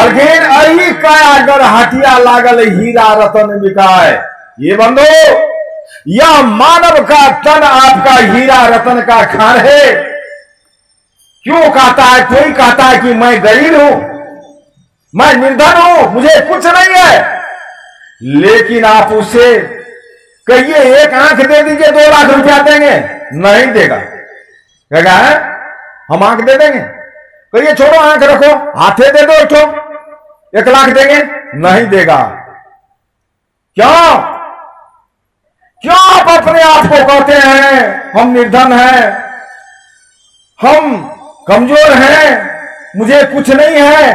बल्कि अही का अगर हटिया लागल हीरा रतन बिकाए। ये बंधु, यह मानव का तन आपका हीरा रतन का खान है। क्यों कहता है, कोई कहता है कि मैं गरीब हूं, मैं निर्धन हूं, मुझे कुछ नहीं है, लेकिन आप उसे कहिए एक आंख दे दीजिए 2 लाख रुपया देंगे, नहीं देगा। कहेगा हम आंख दे देंगे। कहिए छोड़ो आंख रखो, हाथे दे दो 1 लाख देंगे, नहीं देगा। क्यों? क्यों आप अपने आप को कहते हैं हम निर्धन हैं, हम कमजोर हैं, मुझे कुछ नहीं है?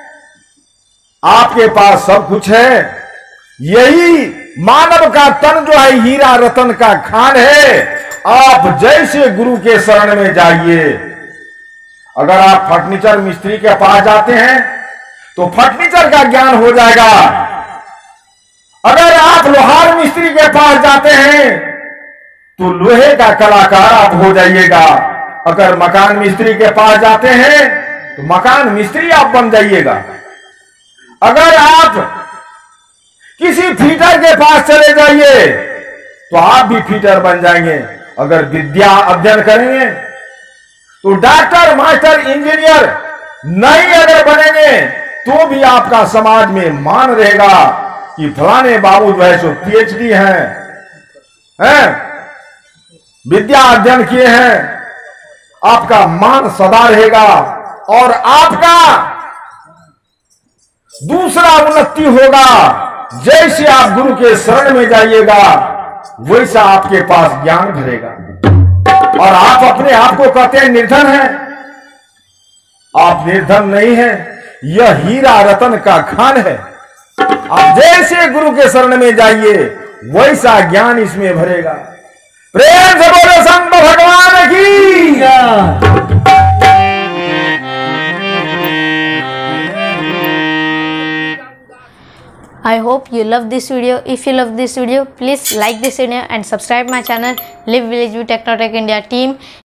आपके पास सब कुछ है। यही मानव का तन जो है हीरा रतन का खान है। आप जैसे गुरु के शरण में जाइए। अगर आप फर्नीचर मिस्त्री के पास जाते हैं तो फर्नीचर का ज्ञान हो जाएगा। अगर आप लोहार मिस्त्री के पास जाते हैं तो लोहे का कलाकार आप हो जाइएगा। अगर मकान मिस्त्री के पास जाते हैं तो मकान मिस्त्री आप बन जाइएगा। अगर आप किसी फीटर के पास चले जाइए तो आप भी फीटर बन जाएंगे। अगर विद्या अध्ययन करेंगे तो डॉक्टर, मास्टर, इंजीनियर नहीं अगर बनेंगे तो भी आपका समाज में मान रहेगा कि फलाने बाबू जो है सो PhD हैं, विद्या अध्ययन किए हैं। आपका मान सदा रहेगा और आपका दूसरा उन्नति होगा। जैसे आप गुरु के शरण में जाइएगा वैसा आपके पास ज्ञान भरेगा। और आप अपने आप को कहते हैं निर्धन हैं, आप निर्धन नहीं हैं, यह हीरा रतन का खान है। आप जैसे गुरु के शरण में जाइए वैसा ज्ञान इसमें भरेगा। प्रेम से बोलो शंकर भगवान की। I hope you love this video. If you love this video, please like this video and subscribe my channel Live Village with Technotech India team.